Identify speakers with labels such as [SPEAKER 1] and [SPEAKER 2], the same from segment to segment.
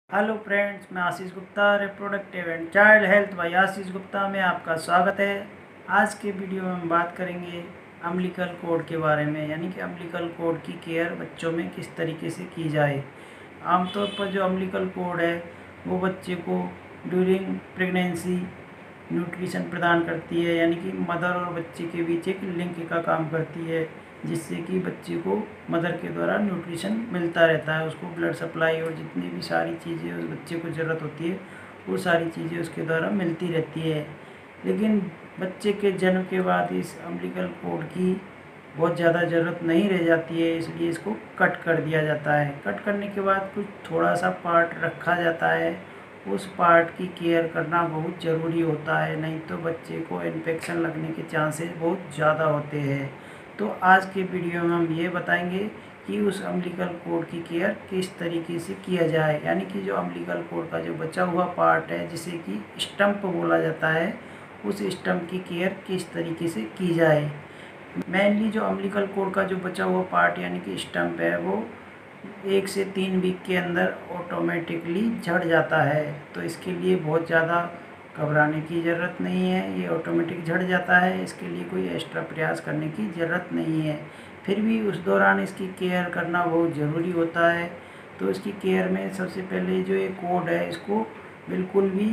[SPEAKER 1] Hello friends, मैं Ashish Gupta, reproductive and child health by Ashish Gupta में आपका स्वागत है। आज के वीडियो में हम बात करेंगे अम्बिलिकल कोर्ड के बारे में, यानी कि अम्बिलिकल कोर्ड की केयर बच्चों में किस तरीके से की जाए। आमतौर पर जो अम्बिलिकल कोर्ड है वो बच्चे को ड्यूरिंग प्रेगनेंसी न्यूट्रिशन प्रदान करती है, यानी कि मदर और बच्चे के बीच एक लिंक का काम करती है, जिससे कि बच्चे को मदर के द्वारा न्यूट्रिशन मिलता रहता है। उसको ब्लड सप्लाई और जितनी भी सारी चीज़ें उस बच्चे को ज़रूरत होती है वो सारी चीज़ें उसके द्वारा मिलती रहती है। लेकिन बच्चे के जन्म के बाद इस अम्बिलिकल कोर्ड की बहुत ज़्यादा ज़रूरत नहीं रह जाती है, इसलिए इसको कट कर दिया जाता है। कट करने के बाद कुछ थोड़ा सा पार्ट रखा जाता है। उस पार्ट की केयर करना बहुत ज़रूरी होता है, नहीं तो बच्चे को इन्फेक्शन लगने के चांसेस बहुत ज़्यादा होते हैं। तो आज के वीडियो में हम ये बताएंगे कि उस अम्बिलिकल कोर्ड की केयर किस तरीके से किया जाए, यानी कि जो अम्बिलिकल कोर्ड का जो बचा हुआ पार्ट है जिसे कि स्टंप बोला जाता है, उस स्टंप की केयर किस तरीके से की जाए। मेनली जो अम्बिलिकल कोर्ड का जो बचा हुआ पार्ट यानी कि स्टंप है वो 1 से 3 वीक के अंदर ऑटोमेटिकली झड़ जाता है। तो इसके लिए बहुत ज़्यादा घबराने की ज़रूरत नहीं है, ये ऑटोमेटिक झड़ जाता है, इसके लिए कोई एक्स्ट्रा प्रयास करने की ज़रूरत नहीं है। फिर भी उस दौरान इसकी केयर करना बहुत ज़रूरी होता है। तो इसकी केयर में सबसे पहले जो ये कोर्ड है इसको बिल्कुल भी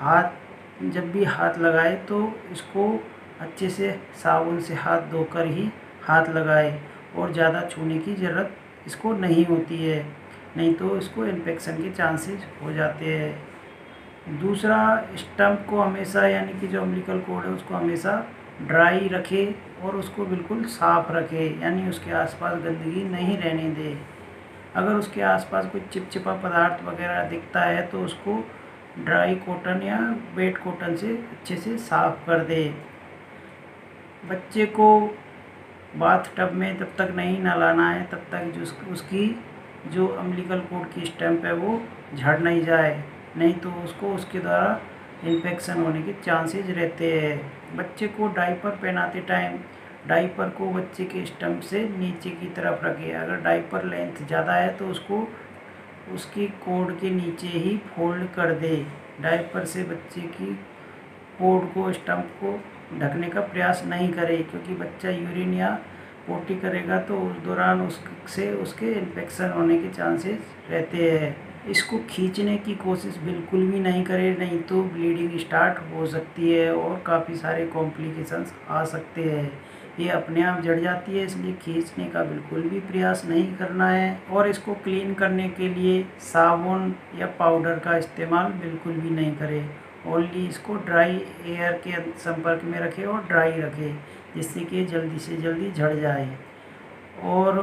[SPEAKER 1] जब भी हाथ लगाए तो इसको अच्छे से साबुन से हाथ धोकर ही हाथ लगाए, और ज़्यादा छूने की ज़रूरत इसको नहीं होती है, नहीं तो इसको इन्फेक्शन के चांसेस हो जाते हैं। दूसरा, स्टंप को हमेशा, यानी कि जो अम्बिलिकल कोर्ड है उसको हमेशा ड्राई रखे और उसको बिल्कुल साफ़ रखे, यानी उसके आसपास गंदगी नहीं रहने दे। अगर उसके आसपास कोई चिपचिपा पदार्थ वगैरह दिखता है तो उसको ड्राई कॉटन या वेट कॉटन से अच्छे से साफ़ कर दे। बच्चे को बाथ टब में तब तक नहीं नहलाना है तब तक जो उसकी जो अम्बिलिकल कोर्ड की स्टंप है वो झड़ नहीं जाए, नहीं तो उसको उसके द्वारा इन्फेक्शन होने के चांसेस रहते हैं। बच्चे को डायपर पहनाते टाइम डायपर को बच्चे के स्टंप से नीचे की तरफ रखें। अगर डायपर लेंथ ज़्यादा है तो उसको उसकी कोर्ड के नीचे ही फोल्ड कर दे। डायपर से बच्चे की कोर्ड को, स्टंप को ढकने का प्रयास नहीं करे, क्योंकि बच्चा यूरिन या पोटी करेगा तो उस दौरान उससे उसके इन्फेक्शन होने के चांसेस रहते हैं। इसको खींचने की कोशिश बिल्कुल भी नहीं करें, नहीं तो ब्लीडिंग स्टार्ट हो सकती है और काफ़ी सारे कॉम्प्लिकेशंस आ सकते हैं। ये अपने आप जड़ जाती है, इसलिए खींचने का बिल्कुल भी प्रयास नहीं करना है। और इसको क्लीन करने के लिए साबुन या पाउडर का इस्तेमाल बिल्कुल भी नहीं करें। ओनली इसको ड्राई एयर के संपर्क में रखें और ड्राई रखें, जिससे कि जल्दी से जल्दी झड़ जाए। और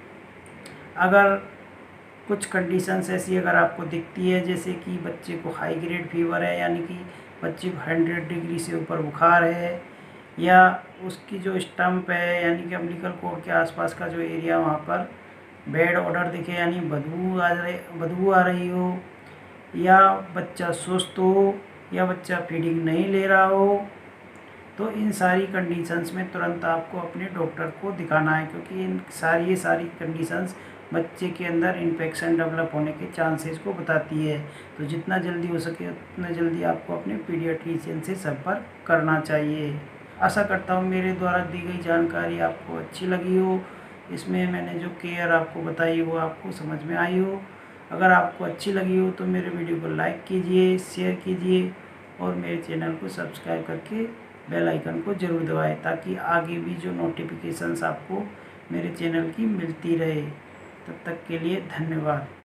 [SPEAKER 1] अगर कुछ कंडीशंस ऐसी अगर आपको दिखती है, जैसे कि बच्चे को हाई ग्रेड फीवर है, यानी कि बच्चे को 100 डिग्री से ऊपर बुखार है, या उसकी जो स्टंप है यानी कि अम्बिलिकल कोर्ड के आसपास का जो एरिया वहाँ पर बैड ऑडर दिखे, यानी बदबू आ रही हो, या बच्चा सुस्त हो, या बच्चा फीडिंग नहीं ले रहा हो, तो इन सारी कंडीशंस में तुरंत आपको अपने डॉक्टर को दिखाना है, क्योंकि ये सारी कंडीशंस बच्चे के अंदर इन्फेक्शन डेवलप होने के चांसेस को बताती है। तो जितना जल्दी हो सके उतना जल्दी आपको अपने पीडियाट्रिशियन से संपर्क करना चाहिए। आशा करता हूँ मेरे द्वारा दी गई जानकारी आपको अच्छी लगी हो, इसमें मैंने जो केयर आपको बताई वो आपको समझ में आई हो। अगर आपको अच्छी लगी हो तो मेरे वीडियो को लाइक कीजिए, शेयर कीजिए, और मेरे चैनल को सब्सक्राइब करके बेल आइकन को ज़रूर दबाएं, ताकि आगे भी जो नोटिफिकेशंस आपको मेरे चैनल की मिलती रहे। तब तक के लिए धन्यवाद।